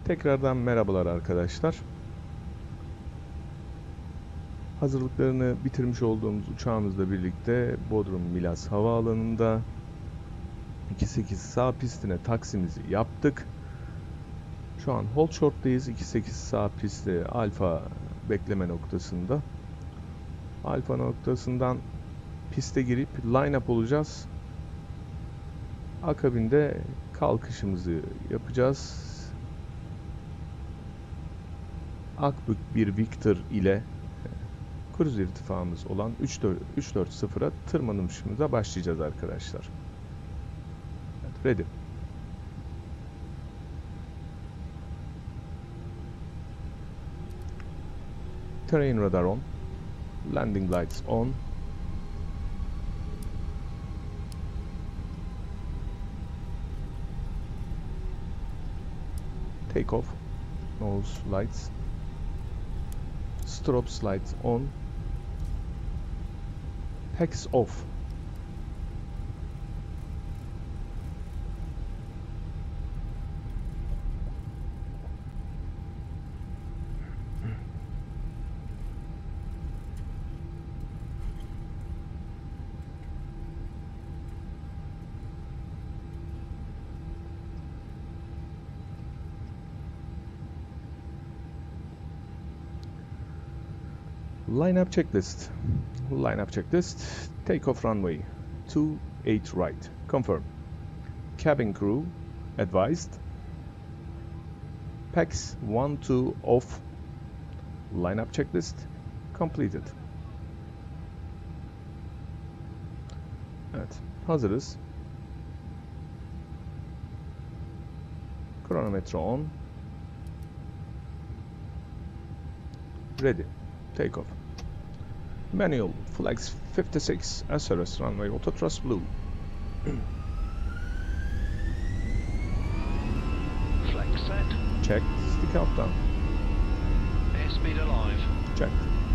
Tekrardan merhabalar arkadaşlar. Hazırlıklarını bitirmiş olduğumuz uçağımızla birlikte Bodrum Milas Havaalanı'nda 28 sağ pistine taksimizi yaptık. Şu an hold short'tayız. 28 sağ pisti alfa bekleme noktasında. Alfa noktasından piste girip line up olacağız. Akabinde kalkışımızı yapacağız. Akbük bir Victor ile kruz irtifamız olan 340'a tırmanışımıza başlayacağız arkadaşlar. Evet, ready. Terrain radar on. Landing lights on. Take off. Nose lights. Strobe lights on. Tax off. Lineup checklist. Lineup checklist. Takeoff runway 28 right. Confirm. Cabin crew advised. PAX 1-2 off. Lineup checklist completed. Evet, hazırız. Kronometre on. Ready. Take off. Manual flags 56 SRS runway auto thrust blue. Flex set. Check. Stick out down. Airspeed alive. Check.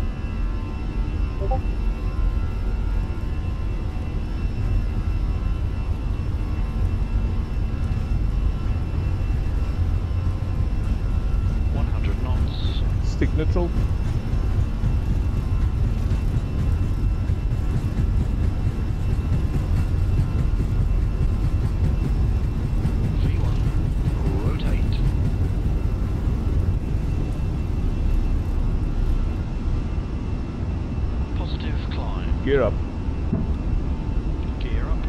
Stick neutral. V1. Rotate. Positive climb. Gear up. Gear up.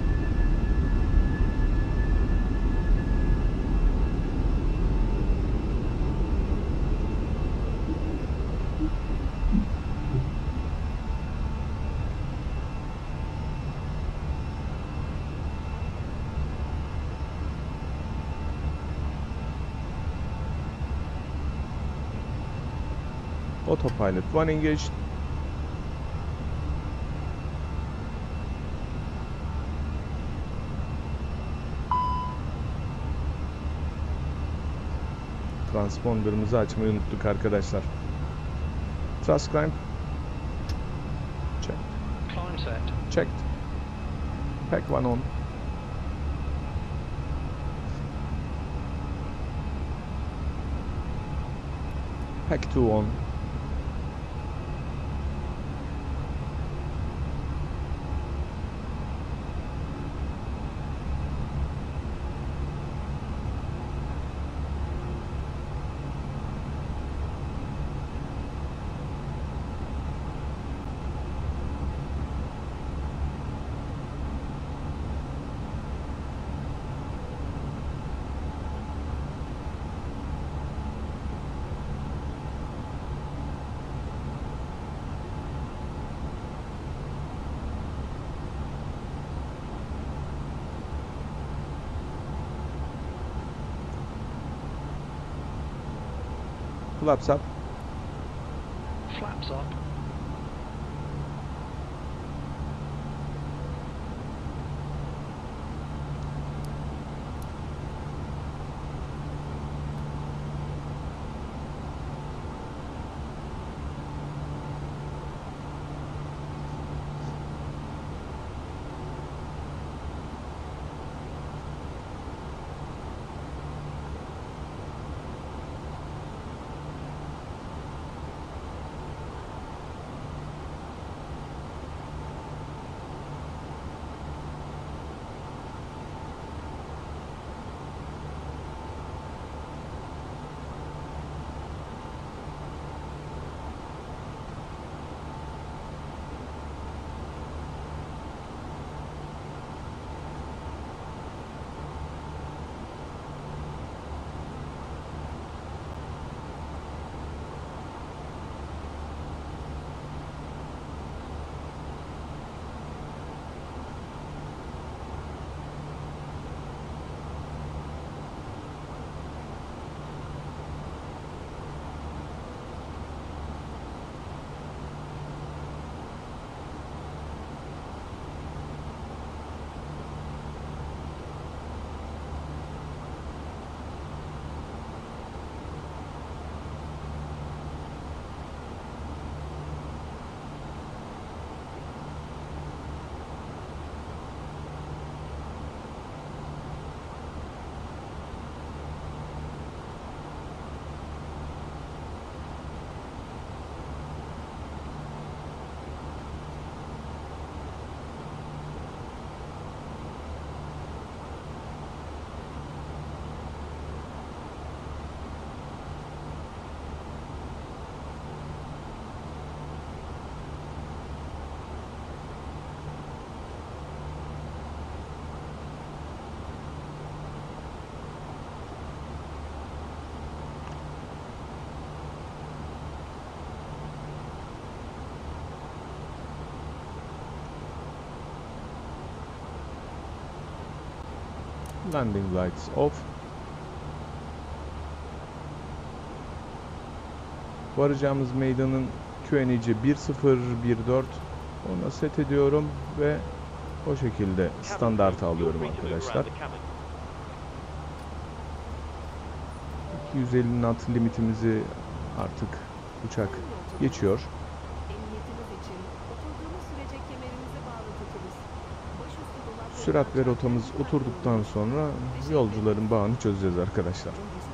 Autopilot 1 engaged. Transponder'ımızı açmayı unuttuk arkadaşlar. Thrust climb. Check. Climb set. Checked. Pack 1 on. Pack 2 on. Flaps up. Flaps up. Landing lights off. Varacağımız meydanın QNH'i 1014. Ona set ediyorum ve o şekilde standart alıyorum arkadaşlar. 250 knot limitimizi artık uçak geçiyor. Sürat ve rotamız oturduktan sonra yolcuların bağını çözeceğiz arkadaşlar.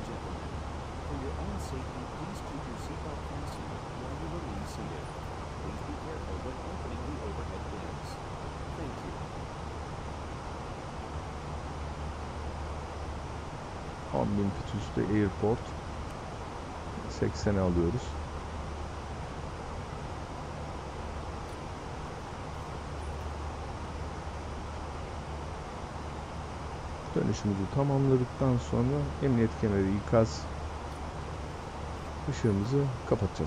bin fit üstü airport 80'e alıyoruz. Dönüşümüzü tamamladıktan sonra emniyet kemeri, ikaz ışığımızı kapatacağız.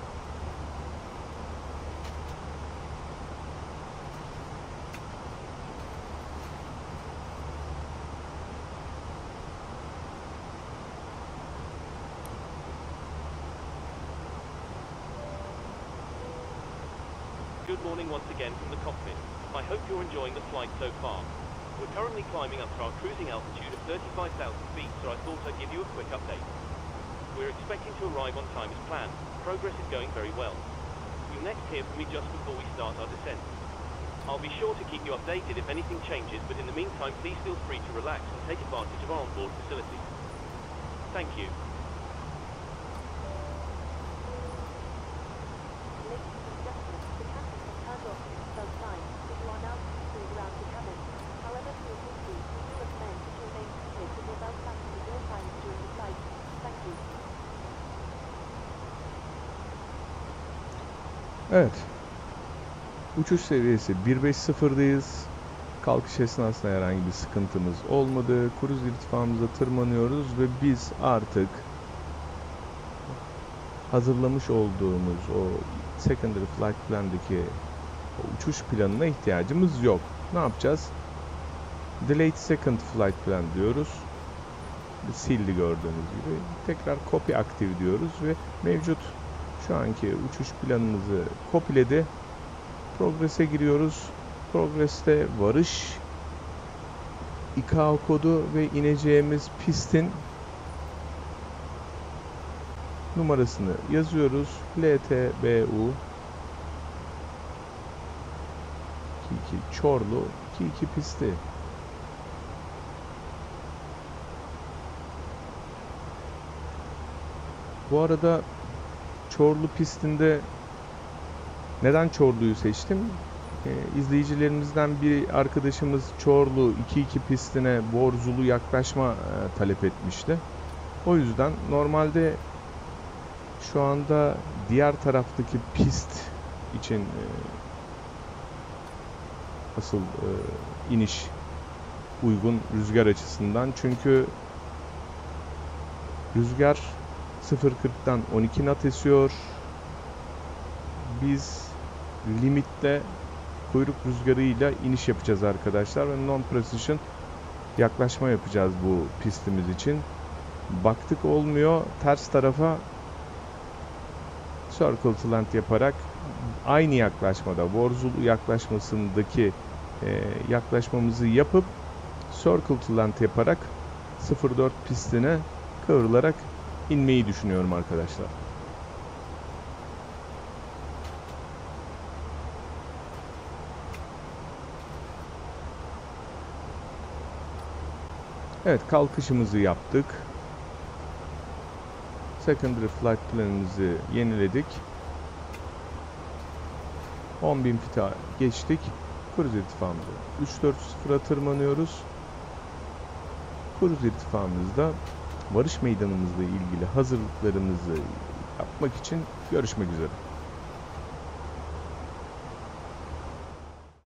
Good morning once again from the cockpit. I hope you're enjoying the flight so far. We're currently climbing up to our cruising altitude of 35,000 feet, so I thought I'd give you a quick update. We're expecting to arrive on time as planned. Progress is going very well. You'll next hear from me just before we start our descent. I'll be sure to keep you updated if anything changes, but in the meantime, please feel free to relax and take advantage of our onboard facilities. Thank you. Evet. Uçuş seviyesi 150'dayız. Kalkış esnasında herhangi bir sıkıntımız olmadı. Kruz irtifamıza tırmanıyoruz ve biz artık hazırlamış olduğumuz o secondary flight plan'daki uçuş planına ihtiyacımız yok. Ne yapacağız? Delayed second flight plan diyoruz. Sildi gördüğünüz gibi. Tekrar copy active diyoruz ve mevcut şu anki uçuş planımızı kopiledi. Progress'e giriyoruz. Progress'te varış ICAO kodu ve ineceğimiz pistin numarasını yazıyoruz. LTBU 22 Çorlu 22 pisti. Bu arada Çorlu pistinde neden Çorlu'yu seçtim? İzleyicilerimizden bir arkadaşımız Çorlu 22 pistine borzulu yaklaşma talep etmişti. O yüzden normalde şu anda diğer taraftaki pist için asıl iniş uygun rüzgar açısından. Çünkü rüzgar 0.40'dan 12 knot esiyor. Biz limitte kuyruk rüzgarıyla iniş yapacağız arkadaşlar ve non-precision yaklaşma yapacağız bu pistimiz için. Baktık olmuyor, ters tarafa circle to land yaparak aynı yaklaşmada, borzulu yaklaşmasındaki yaklaşmamızı yapıp circle to land yaparak 04 pistine kıvrılarak inmeyi düşünüyorum arkadaşlar. Evet, kalkışımızı yaptık. Secondary flight planımızı yeniledik. 10.000 fit'e geçtik. Kruz irtifamızı 340'a tırmanıyoruz. Kruz irtifamızda varış meydanımızla ilgili hazırlıklarımızı yapmak için görüşmek üzere.